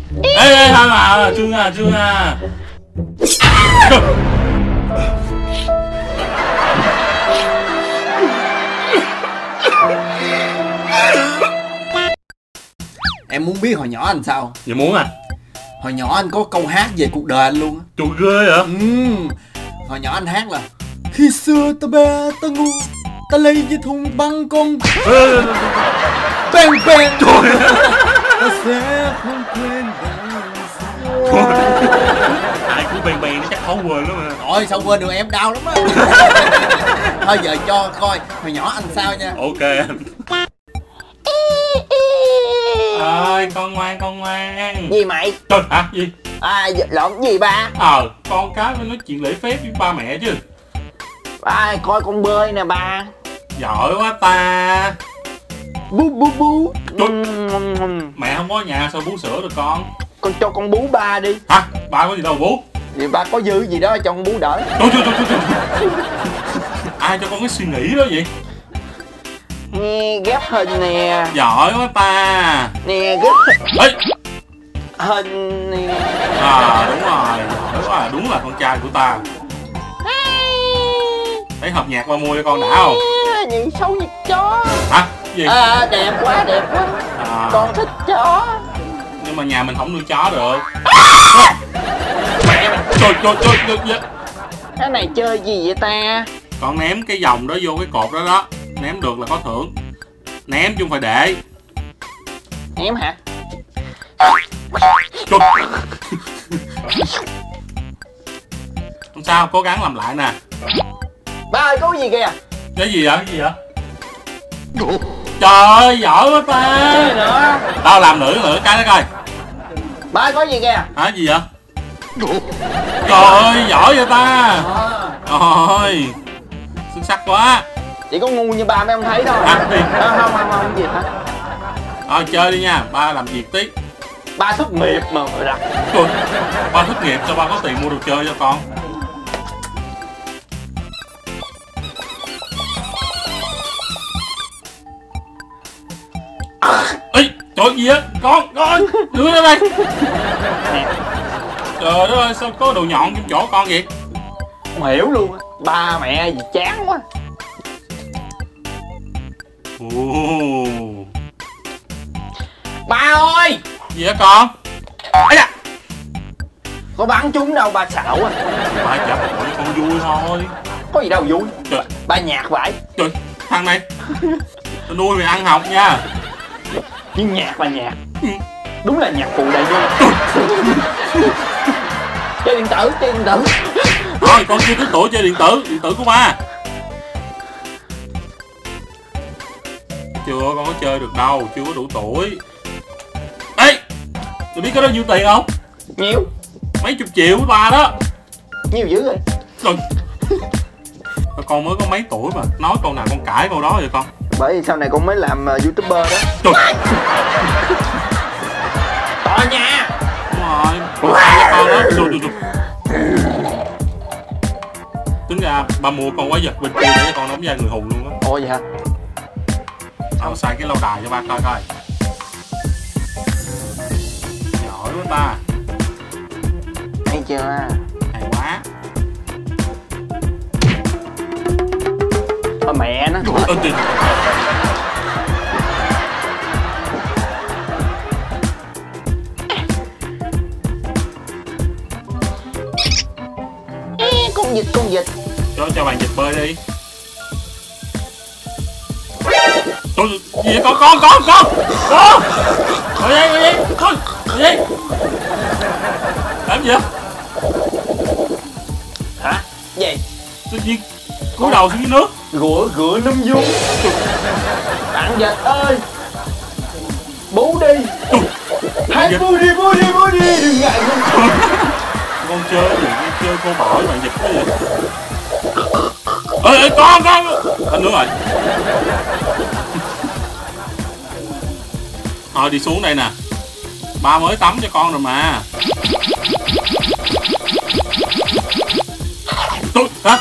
Ê thôi mà Trương à. Em muốn biết hồi nhỏ anh sao? Dạ muốn à? Hồi nhỏ anh có câu hát về cuộc đời anh luôn á. Trời ghê hả? Hồi nhỏ anh hát là: khi xưa ta bé ta ngu, ta lấy dây thun băng con bang bang. Trời Ta sẽ không quên ai cũng bèn nó chắc khó quên lắm mà. Rồi sao quên được, em đau lắm á. Thôi giờ cho coi hồi nhỏ anh sao nha. Ok anh. Ơi con ngoan. Gì mày? Trời hả? Gì? Lộn gì ba? Con cái phải nói chuyện lễ phép với ba mẹ chứ. Ba coi con bơi nè ba. Giỏi quá ta. Bú. Mẹ không có nhà sao bú sữa được con? Con cho con bú ba đi. Hả? Ba có gì đâu bú? Vậy ba có dư gì đó cho con bú đỡ. Trời. Ai cho con cái suy nghĩ đó vậy? Nè ghép hình nè. Giỏi quá ta. Nè ghép Ê. hình nè. Đúng rồi, giỏi quá, đúng là con trai của ta. Thấy hợp nhạc ba mua cho con đã không? Nhìn xấu như chó. Hả? Gì? Đẹp quá. Con thích chó. Nhưng mà nhà mình không nuôi chó được. Mẹ mày. Trời. Cái này chơi gì vậy ta? Con ném cái vòng đó vô cái cột đó đó. Ném được là có thưởng. Ném chứ không phải để. Ném hả? Trời. Không sao, cố gắng làm lại nè. Ba ơi có gì kìa? Cái gì vậy? Trời ơi, giỏi quá ta. Cái gì nữa? Tao làm nữa cái đó coi. Ba ơi có gì kìa? Hả? Gì vậy? Trời ơi, giỏi vậy ta. Trời, xuất sắc quá. Chỉ có ngu như ba mới không thấy thôi. Gì? Không gì hả? Chơi đi nha, ba làm việc tí. Ba thất nghiệp mà đặt. Trời, ba thất nghiệp cho ba có tiền mua đồ chơi cho con. Ê, trời gì á, con đưa ra đây. Trời đất ơi, sao có đồ nhọn trong chỗ con vậy? Không hiểu luôn á. Ba mẹ gì chán quá. Ba ơi! Gì hả con? Ây da! Có bắn trúng đâu ba xạo á. Ba chả bộ cho con vui thôi. Có gì đâu vui. Trời. Ba nhạt vậy. Trời, thằng này tao nuôi mày ăn học nha. Nhưng nhạc là nhạc. Đúng là nhạc phụ đại nhân. Chơi điện tử. Thôi con chưa tới tuổi chơi điện tử của ba. Chưa, con có chơi được đâu, chưa có đủ tuổi. Ê, mày biết cái đó nhiêu tiền không? Nhiều. Mấy chục triệu với ba đó. Nhiều dữ rồi. Trời. Con mới có mấy tuổi mà nói câu nào con cãi câu đó vậy con. Bởi vì sau này con mới làm YouTuber đó. Trời. Tòa nhà. Đúng rồi, con đó. Trời. Tính ra ba mua con quái vật bên kia để cho con đóng vai người hùng luôn á. Ồ vậy hả? Tao xài cái lâu đài cho ba coi. Giỏi quá ta. Hay chưa? Hay quá. Thôi mẹ nó. Con vịt. Cho bạn vịt bơi đi. Trời, gì vậy? Con ngồi đây con ngồi đây làm gì vậy? Hả? Gì? Tự nhiên cúi đầu xuống dưới nước. Gựa nấm vuông. Bạn vịt ơi, bú đi. Hãy bú đi, đừng ngại không. Con chơi gì? Con chơi cô bỏ với bạn vịt cái gì? Ê con anh nữa rồi. Thôi đi xuống đây nè, ba mới tắm cho con rồi mà. Hả?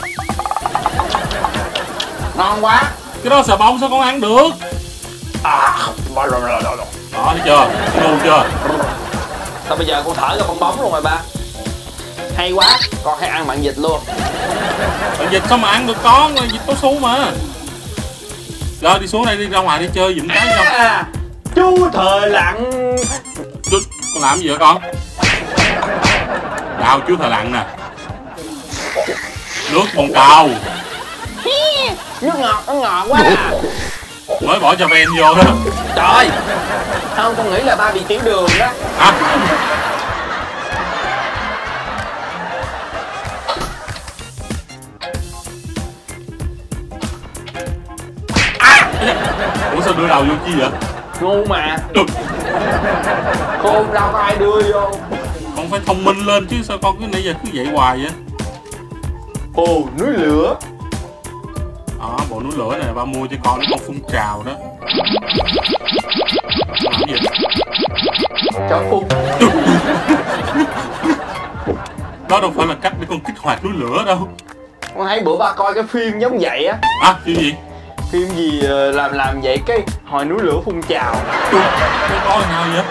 Ngon quá. Cái đó xà bông sao con ăn được? Đó thấy chưa? Ngu chưa? Thôi bây giờ con thở ra bong bóng luôn rồi ba. Hay quá, con hay ăn bạn vịt luôn. Bạn vịt sao mà ăn được con, vịt có su mà. Rồi đi xuống đây, đi ra ngoài đi chơi giùm cái không. Chú Thợ Lặn. Con làm gì vậy con? Đào chú Thợ Lặn nè. Nước con tàu. Nước ngọt, nó ngọt quá à. Mới bỏ cho ven vô đó. Trời. Không, con nghĩ là ba bị tiểu đường đó. À. Ủa sao đưa đầu vô chi vậy? Ngu mà. Được. Khôn đâu có ai đưa vô. Con phải thông minh lên chứ sao con cứ nãy giờ cứ vậy hoài vậy? Ồ, núi lửa. Đó, bộ núi lửa này ba mua cho con để con phun trào đó. Làm gì? Cho phun. Đó đâu phải là cách để con kích hoạt núi lửa đâu. Con thấy bữa ba coi cái phim giống vậy á. À, phim gì? Phim gì làm vậy cái hồi núi lửa phun trào. Con coi nào vậy?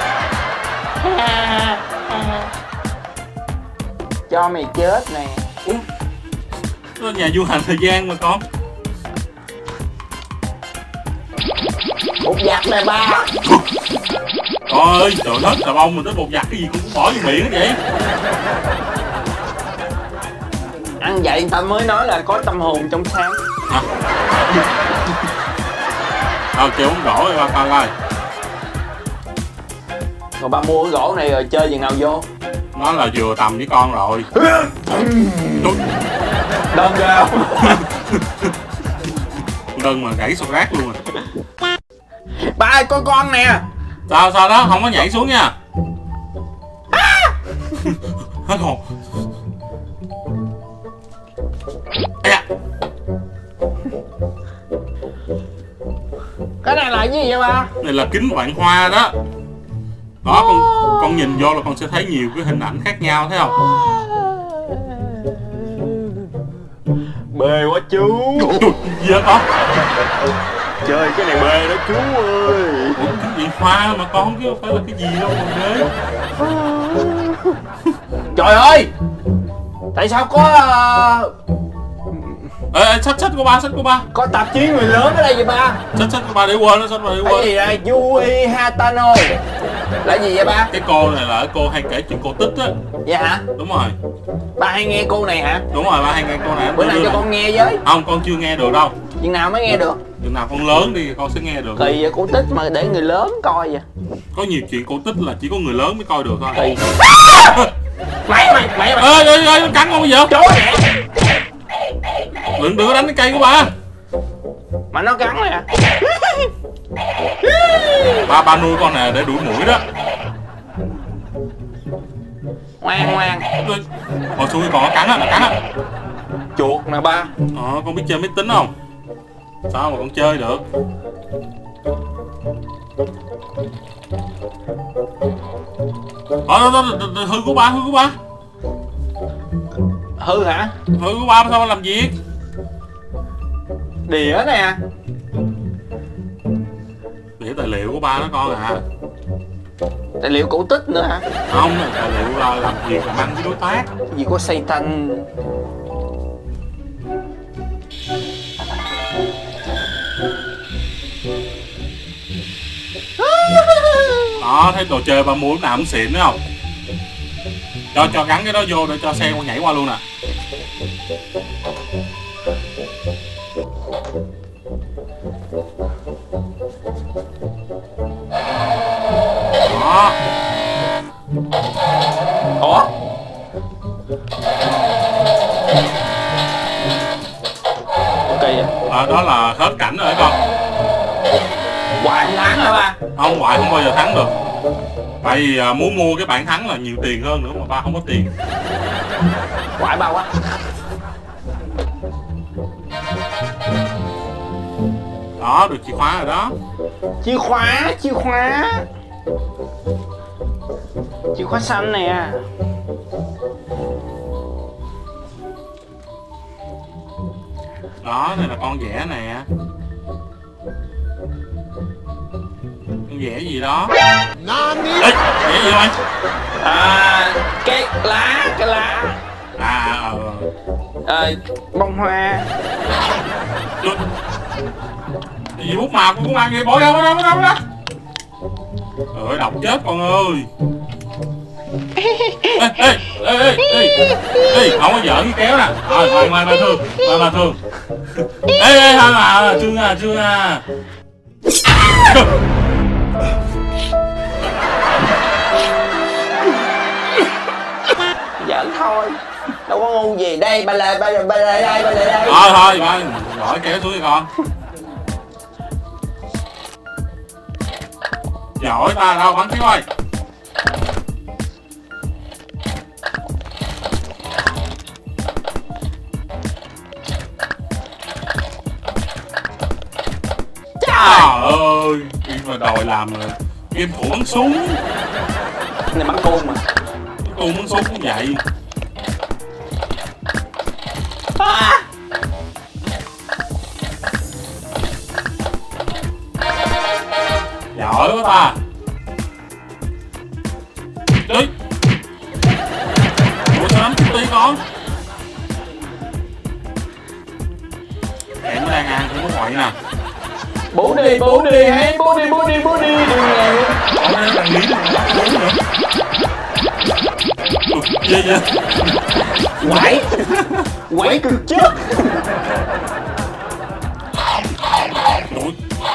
Cho mày chết nè. Ủa? Đó là nhà du hành thời gian mà con. Bột giặt nè ba. Trời ơi, trời đất, trời bông mà tới bột giặt cái gì cũng bỏ vô miệng hết vậy. Ăn vậy người ta mới nói là có tâm hồn trong sáng. Hả? Thôi kêu uống gỗ đi ba coi coi. Rồi ba mua cái gỗ này rồi chơi chừng nào vô? Nó là vừa tầm với con rồi. Đơn ghê không? Đơn mà gãy sọt rác luôn à. Ba ơi, coi con nè. Sao đó, không có nhảy xuống nha. Hết hồn. À. Cái này là cái gì vậy ba? Này là kính vạn hoa đó. Đó, con nhìn vô là con sẽ thấy nhiều cái hình ảnh khác nhau, thấy không? Bê quá chú. Trời, gì vậy con? Chơi cái này bê đó chú ơi. Ủa, cái gì hoa mà con chứ không phải là cái gì đâu mà ghê. Trời ơi. Tại sao có Ê, sách của ba. có tạp chí người lớn ở đây vậy ba? Sách của ba để quên đó, sách của ba để Cái quên. gì đây? Yui Hatano. Là gì vậy ba? Cái cô này là cái cô hay kể chuyện cổ tích á. Dạ hả? Đúng rồi. Ba hay nghe cô này hả? Đúng rồi, ba hay nghe cô này. Bữa nào cho con nghe với. Không, con chưa nghe được đâu. Chừng nào mới nghe được? Chừng nào con lớn đi con sẽ nghe được. Kỳ vậy, cổ tích mà để người lớn coi vậy. Có nhiều chuyện cổ tích là chỉ có người lớn mới coi được thôi. Kỳ. Mày. Ê, nó cắn con bây giờ. Chó nè. Đừng có đánh cái cây của ba. Mà nó cắn nè. Ba nuôi con này để đuổi muỗi đó. Ngoan. Hồi xui còn nó cắn á. Chuột nè ba. Con biết chơi máy tính không? Sao mà con chơi được? Đó, hư của ba. Hư hả? Hư của ba sao ba làm việc? Đĩa nè. Để tài liệu của ba đó con à. Tài liệu cổ tích nữa hả? Không, tài liệu là làm việc làm ăn với đối tác. Gì có Satan. Đó, thấy đồ chơi ba mua lúc nào cũng xịn đúng không? Cho gắn cái đó vô để cho xe con nhảy qua luôn nè. Đó. Ủa? Ok vậy. Đó là hết cảnh rồi con. Hoài không thắng hả ba? Không, hoài không bao giờ thắng được. Tại vì muốn mua cái bản thắng là nhiều tiền hơn nữa mà ba không có tiền. Hoài bao quá. Đó, được chìa khóa rồi đó. Chìa khóa xanh nè. Đó, đây là con vẽ nè. Con vẽ gì đó? Ê, vẽ gì mày? Cái lá. Bông hoa. Gì bút màu cũng ăn gì, bỏ đâu. Trời, độc chết con ơi. Ê, không có giỡn cái kéo nè. Rồi, mai thương. Ê, thôi mà, Trương à. Giỡn thôi, đâu có ngu gì. Đây, ba lại đây. Thôi, bỏ kéo xuống đi con. Giỏi ta, đâu bắn kéo ơi. Trời ơi, khi mà đòi làm game thủ bắn súng. Này bắn cung mà. Cung bắn súng cũng vậy. Giỏi quá ta. Đi. Ủa sao nắm tí con. Em nó đang ăn cũng có ngoại nè. Bố đi, hay bố đi, đừng ngàn. Ở đây đang lý bố nữa. Gì vậy? Quẩy cực chết. Ủa.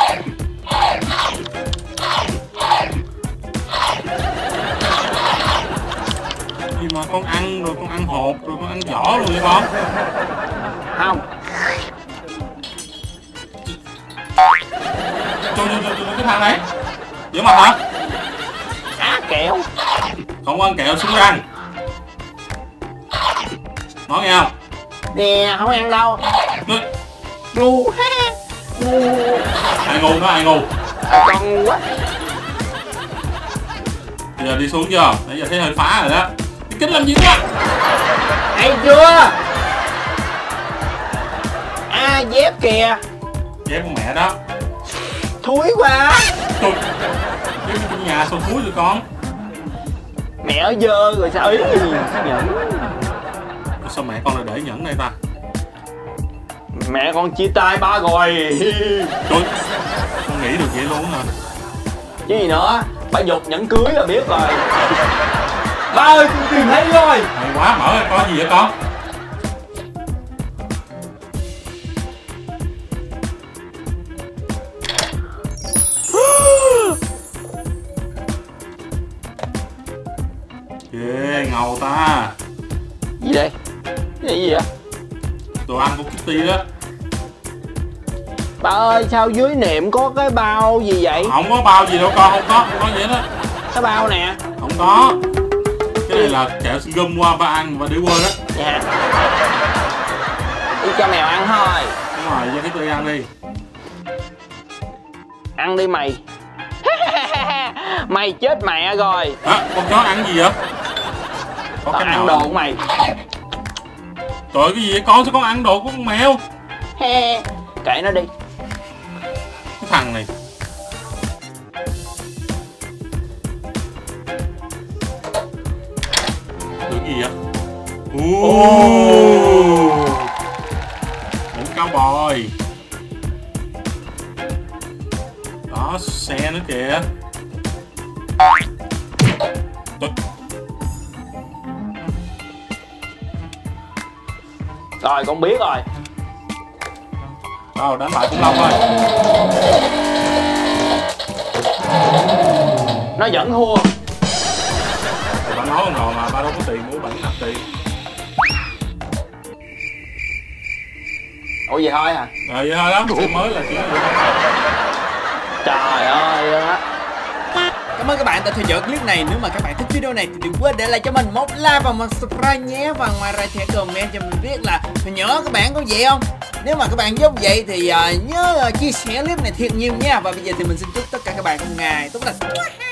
Gì mà con ăn rồi con ăn hột rồi con ăn vỏ luôn vậy con? Không. Cho cái thằng này. Dở mặt hả? Kẹo. Không ăn kẹo xuống răng. Nói nghe không? Nè, không ăn đâu. Ngu. Ai ngu đó, ai ngu? Con ngu quá. Giờ đi xuống chưa? Nãy giờ thấy hơi phá rồi đó. Cái kính làm gì quá? Hay chưa? Dép kìa. Dép con mẹ đó. Thúi quá. Trời, dép trong nhà sao thúi rồi con? Mẹ ở dơ rồi sao ý nhẫn. Sao mẹ con lại để nhẫn đây ta? Mẹ con chia tay ba rồi. Trời, con nghĩ được vậy luôn hả? Chứ gì nữa, bà giục nhẫn cưới là biết rồi. Ba ơi, con tìm thấy rồi. Hay quá, mở ra coi gì vậy con? Ghê, ngầu ta. Gì đây? Cái gì vậy? Đồ ăn của Kitty đó. Bà ơi, sao dưới niệm có cái bao gì vậy? Không có bao gì đâu con, không có vậy đó. Cái bao nè. Không có. Cái này là kẹo xin gum qua ba ăn và để quên đó. Dạ. Đi cho mèo ăn thôi. Đúng rồi, cho Kitty ăn đi. Ăn đi mày. Mày chết mẹ rồi. Con chó ăn gì vậy? Có Tao cái ăn nào đồ của mày. Trời ơi, cái gì vậy con? Sao con ăn đồ của con mèo? Kệ nó đi. Cái thằng này. Được gì vậy? Mũ cao bồi. Đó, xe nữa kìa. Trời. Rồi con biết rồi. Rồi đánh bại khủng long thôi. Nó vẫn thua. Bà nói con rồi mà ba đâu có tiền mua bẩn nạp tiền. Ủa vậy thôi hả? Rồi vậy thôi đó, sự mới là chuyện gì? Trời ơi á. Cảm ơn các bạn đã theo dõi clip này. Nếu mà các bạn thích video này thì đừng quên để lại cho mình một like và một subscribe nhé. Và ngoài ra thì hãy comment cho mình biết là hồi nhỏ các bạn có vậy không? Nếu mà các bạn giống vậy thì nhớ chia sẻ clip này thiệt nhiều nha. Và bây giờ thì mình xin chúc tất cả các bạn một ngày tốt lành.